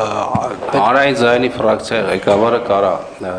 Հանրային ձայնի ֆրակցիայի ղեկավարը կարա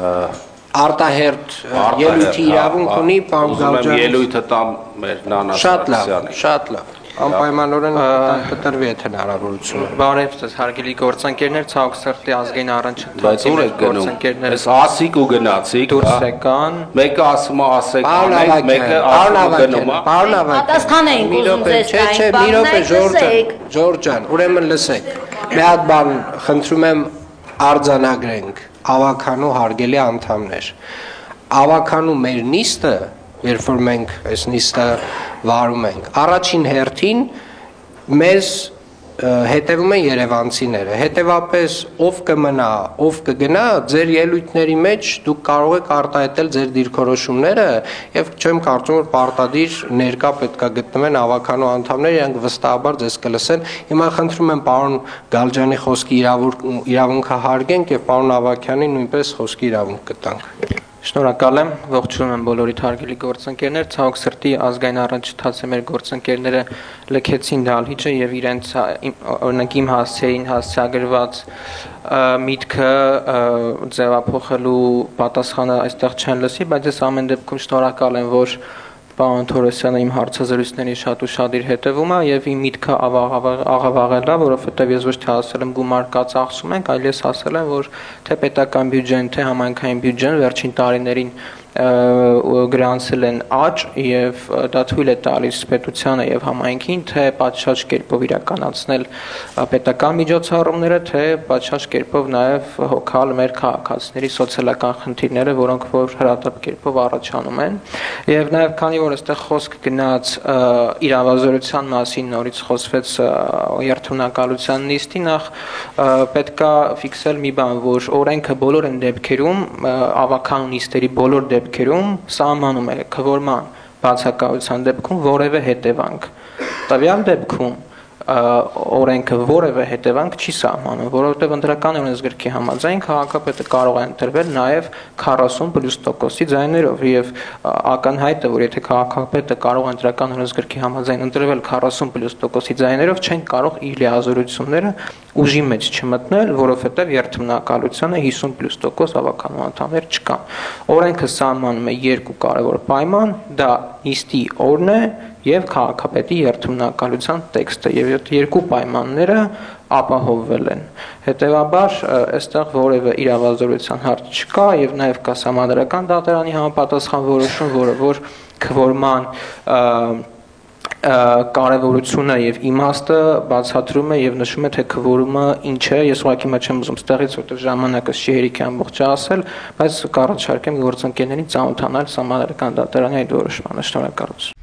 արտահերթ ելույթի իրավունք ունի պարոն Գալջյանը։ Ելույթը տամ մեր Նանա Սարգսյանին։ Շատ լավ։ Անպայմանորեն կտրվի այդ հնարավորությունը։ Բարև ձեզ հարգելի գործընկերներ, ցավոք սրտի ազգային Բայց առնչությամբ ուր եք գնում։ Այս ասիք ու գնացի դուրս եկան։ Մեկը ասում է ասեք անենք, մեկը ասում գնում է։ Պարոն Ավագյան, պատասխան էինք ուզում ձեզ տային, չէ, մի րոպե Ժորժ ջան, ուրեմն լսեք։ Մի հատ բան խնդրում եմ արձանագրենք ավագանու հարգելի անդամներ։ Ավագանու մեր նիստը, երբ որ մենք այս նիստը վարում ենք, առաջին հերթին մեզ հետևում են երևանցիները, հետևապես ով կմնա, ով կգնա, ձեր ելույթների մեջ դուք կարող եք արտահայտել ձեր դիրքորոշումները եւ չեմ կարծում որ պարտադիր ներկա պետքա գտնվեն ավագանու անդամները, իրանք վստահաբար ձեզ կլսեն։ Հիմա խնդրում եմ պարոն Գալջյանի խոսքի իրավունքը հարգենք եւ պարոն Ավագյանին նույնպես խոսքի իրավունք կտանք։ Շնորհակալ եմ, ողջունում եմ բոլորիդ հարգելի գործընկերներ, ցավոք սրտի ազգային առնչությամբ մեր գործընկերները լքեցին դահլիճը եւ իրենց օրինակ իմ հասցեին հասցեագրված միտքը ձևափոխելու պատասխանը այստեղ չեն լսի, բայց ես ամեն դեպքում շնորհակալ եմ, որ պարոն Թորոսյանը իմ հարցազրույցների շատ ուշադիր հետևում է եւ իմ միտքը աղավաղել է, որովհետեւ ես ոչ թե ասել եմ գումար կա ծախսում ենք, այլ ես ասել եմ, որ թե պետական բյուջեն, թե համայնքային բյուջեն վերջին տարիներին գրանցել են աճ եւ դա թույլ է տալիս պետությանը եւ համայնքին թե պատշաճ կերպով իրականացնել պետական միջոցառումները, թե պատշաճ կերպով նաեւ հոգալ մեր քաղաքացիների սոցիալական խնդիրները, որոնք որ հրատապ կերպով առաջանում են եւ նաեւ քանի որ այստեղ խոսք գնաց իրավազորության մասին, նորից խոսվեց երթունակալության նիստի, նախ պետքա ֆիքսել մի բան, որ օրենքը բոլոր են դեպքերում ավագանու նիստերի բոլոր դեպքերում սահմանում է քվորման բացակայության դեպքում որևէ հետևանք։ Տվյալ դեպքում օրենքը որևէ հետևանք չի սահմանում, որովհետև ընտրական օրենսգրքի համաձայն քաղաքապետը կարող է ընտրվել նաև 40+% ձայներով եւ ակնհայտ է, որ եթե քաղաքապետը կարող է ընտրական օրենսգրքի համաձայն ընտրվել 40+% ձայներով, չեն կարող իր լիազորությունները ուժի մեջ չմտնել, որովհետև երթմնակալությանը 50+% ավագանու անդամներ չկան։ Օրենքը սահմանում է երկու կարևոր պայման, դա նիստի օրն է եւ քաղաքապետի երթմնակալության տեքստը եւ այդ երկու պայմանները ապահովվել են։ Հետեւաբար այստեղ որևէ իրավազորության հարց չկա եւ նաեւ կա համադրական դատարանի համապատասխան որոշում, որը որ քվորման կարևորությունը եւ իմաստը բացատրում է եւ նշում է թե քվորումը ինչ է։ Ես ուղղակի մա չեմ ուզում ստեղից որտեղ ժամանակը չի հերիքի ամբողջը ասել, բայց կառաջարկեմ գործընկերներին ծանոթանալ համադրական դատարանի այդ որոշմանը։ Շնորհակալություն։